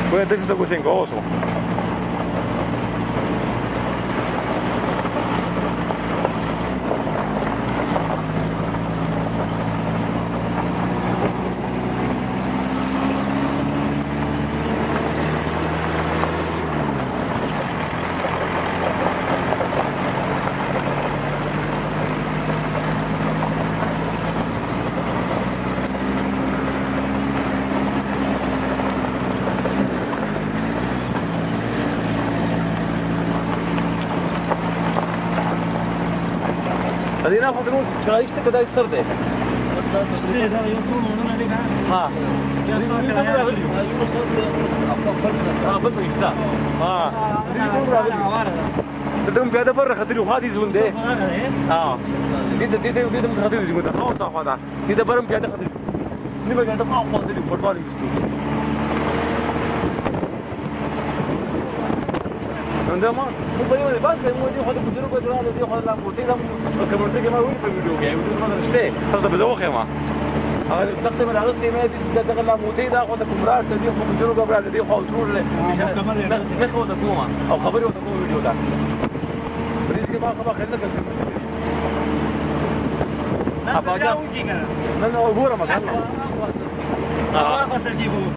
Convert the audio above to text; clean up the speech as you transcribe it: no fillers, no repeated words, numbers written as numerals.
Puoi adesso da così in coso. خلينا ناخذ شو يشتكي كذا يصير ده اشتري هذا يوصل من هنا لهنا ها بلصق يشتغل تدوم بهذا برا خاطري وهذه زون ده دي خاطري زون ده خلاص هذا دي برا بهذا خاطري نبغى هذا ما أقول ده برضه عندما مو بيوم بس مودي خد بدرو بدرو هذا دي خد لا موتي لا كمرتي كما وين في الفيديو يعني بدون ما نشتي خلاص بدوخ يا ما هذا تختم على راسي ما دي ست دغلا موتي دا خد كمرات دي خد بدرو قبل هذا دي خد ترول ما خد كوما او خبري وتكون فيديو ده بريسك ما خبر خلنا كده ابا جا من هو غورا ما كان بس الجيبو